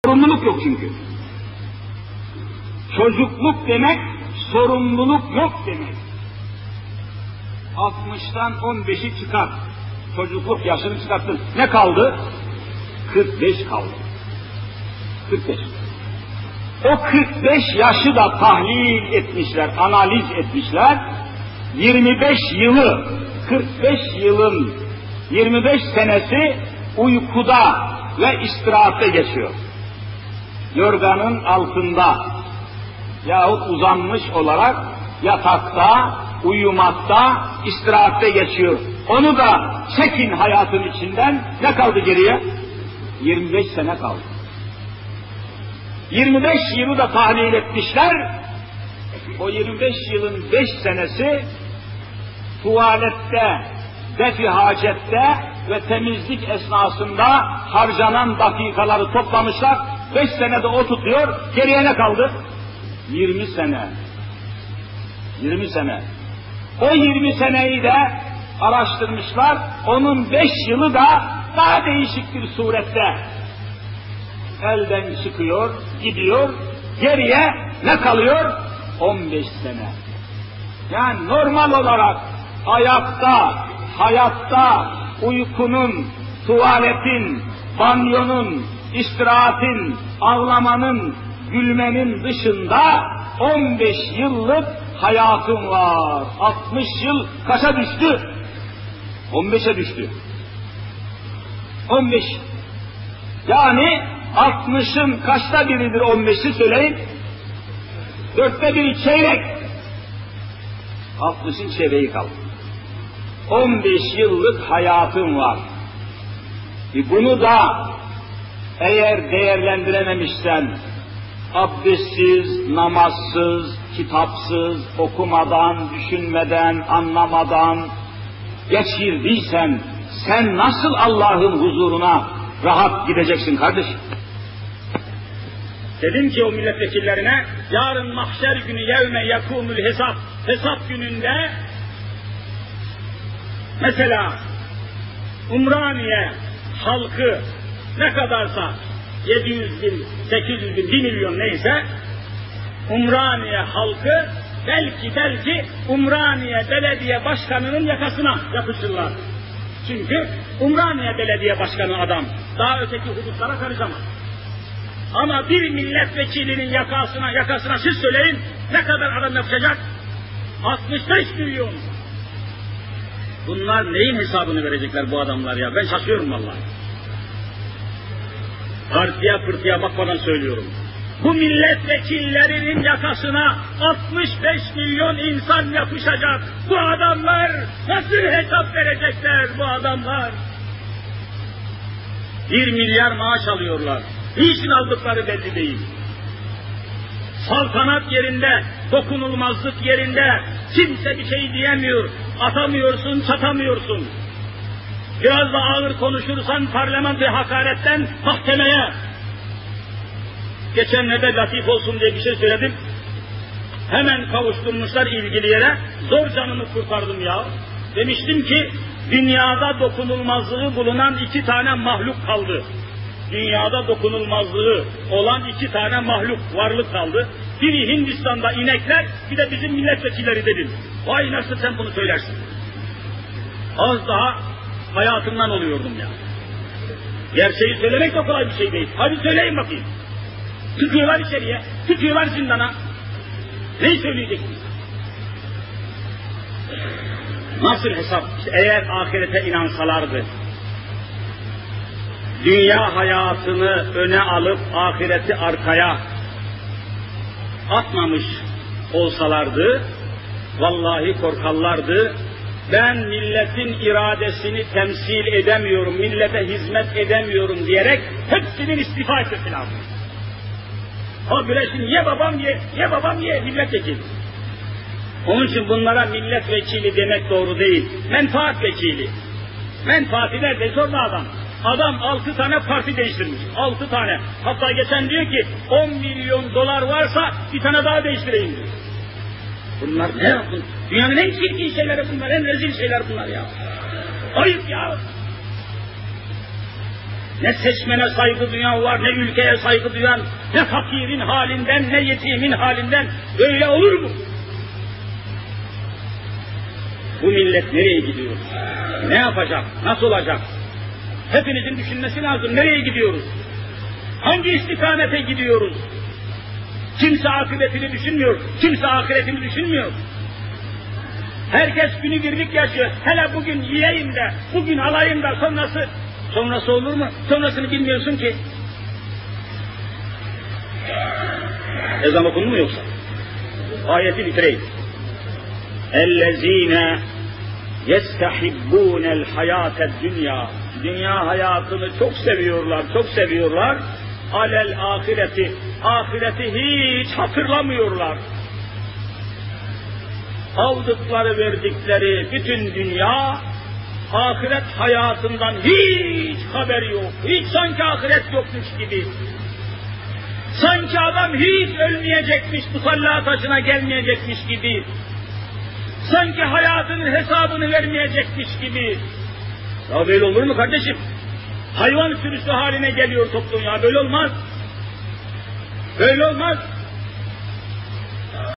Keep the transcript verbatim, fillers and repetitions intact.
Sorumluluk yok çünkü. Çocukluk demek, sorumluluk yok demek. altmıştan on beşi çıkar. Çocukluk yaşını çıkarttın. Ne kaldı? kırk beş kaldı. kırk beş. O kırk beş yaşı da tahlil etmişler, analiz etmişler. yirmi beş yılı, kırk beş yılın yirmi beş senesi uykuda ve istirahatte geçiyor. Yorganın altında yahut uzanmış olarak yatakta, uyumakta, istirahatte geçiyor. Onu da çekin hayatın içinden, ne kaldı geriye? yirmi beş sene kaldı. yirmi beş yılı da tahlil etmişler. O yirmi beş yılın beş senesi tuvalette, defi hacette ve temizlik esnasında harcanan dakikaları toplamışlar. beş senede o tutuyor, geriye ne kaldı? yirmi sene. yirmi sene. O yirmi seneyi de araştırmışlar, onun beş yılı da daha değişik bir surette elden çıkıyor, gidiyor, geriye ne kalıyor? on beş sene. Yani normal olarak ayakta, hayatta, uykunun, tuvaletin, banyonun, istirahatin, ağlamanın, gülmenin dışında on beş yıllık hayatım var. altmış yıl kaça düştü? on beşe düştü. on beş. Yani altmışın kaçta biridir on beşi söyleyin? Dörtte biri çeyrek. altmışın çeyreği kaldı. on beş yıllık hayatım var. E bunu da eğer değerlendirememişsen, abdestsiz, namazsız, kitapsız, okumadan, düşünmeden, anlamadan geçirdiysen, sen nasıl Allah'ın huzuruna rahat gideceksin kardeşim? Dedim ki o milletvekillerine, yarın mahşer günü yevme yakumul hesap, hesap gününde mesela Umraniye halkı ne kadarsa yedi yüz bin, sekiz yüz bin, bir milyon neyse, Umraniye halkı belki belki Umraniye belediye başkanının yakasına yapışırlar. Çünkü Umraniye belediye başkanı adam, daha öteki hudutlara karışamaz. Ama bir milletvekilinin yakasına, yakasına siz söyleyin, ne kadar adam yapacak? altmış beş milyon. Bunlar neyin hesabını verecekler bu adamlar ya? Ben şaşıyorum vallahi. Partiye pırtıya bakmadan söylüyorum. Bu milletvekillerinin yakasına altmış beş milyon insan yapışacak. Bu adamlar nasıl hesap verecekler bu adamlar? Bir milyar maaş alıyorlar. Niçin aldıkları belli değil. Saltanat yerinde, dokunulmazlık yerinde kimse bir şey diyemiyor. Atamıyorsun, çatamıyorsun. Biraz da ağır konuşursan parlamentoya hakaretten mahkemeye. Geçenlerde latif olsun diye bir şey söyledim. Hemen kavuşturmuşlar ilgili yere. Zor canımı kurtardım ya. Demiştim ki dünyada dokunulmazlığı bulunan iki tane mahluk kaldı. Dünyada dokunulmazlığı olan iki tane mahluk, varlık kaldı. Biri Hindistan'da inekler, bir de bizim milletvekilleri dedim. Vay nasıl sen bunu söylersin? Az daha hayatımdan oluyordum ya. Gerçeği söylemek de kolay bir şey değil. Hadi söyleyin bakayım. Tıkıyorlar içeriye, tıkıyorlar zindana. Neyi söyleyeceksin? Nasıl hesap? İşte eğer ahirete inansalardı, dünya hayatını öne alıp ahireti arkaya atmamış olsalardı, vallahi korkarlardı. Ben milletin iradesini temsil edemiyorum, millete hizmet edemiyorum diyerek hepsinin istifa etmesi lazım. O güreşin ye babam ye, ye babam ye milletvekili. Onun için bunlara milletvekili demek doğru değil. Menfaat vekili. Menfaati neredeyse orada adam. Adam altı tane parti değiştirmiş. Altı tane. Hatta geçen diyor ki on milyon dolar varsa bir tane daha değiştireyim diyor. Bunlar ne yapın? Dünyanın en çirkin şeyleri bunlar, en rezil şeyler bunlar ya. Ayıp ya. Ne seçmene saygı duyan var, ne ülkeye saygı duyan, ne fakirin halinden, ne yetimin halinden. Böyle olur mu? Bu millet nereye gidiyor? Ne yapacak? Nasıl olacak? Hepinizin düşünmesi lazım. Nereye gidiyoruz? Hangi istikamete gidiyoruz? Kimse akıbetini düşünmüyor, kimse ahiretini düşünmüyor. Herkes günübirlik yaşıyor. Hele bugün yiyeyim de, bugün alayım da sonrası, sonrası olur mu? Sonrasını bilmiyorsun ki. Ezan okundu mu yoksa? Ayeti bitireyim. اَلَّذ۪ينَ يَسْتَحِبُّونَ الْحَيَاةَ الدُّنْيَا Dünya hayatını çok seviyorlar, çok seviyorlar. Alel ahireti, ahireti hiç hatırlamıyorlar. Aldıkları, verdikleri bütün dünya, ahiret hayatından hiç haberi yok. Hiç sanki ahiret yokmuş gibi. Sanki adam hiç ölmeyecekmiş, musalla taşına gelmeyecekmiş gibi. Sanki hayatının hesabını vermeyecekmiş gibi. Ya böyle olur mu kardeşim? Hayvan sürüsü haline geliyor toplum ya, böyle olmaz. Böyle olmaz.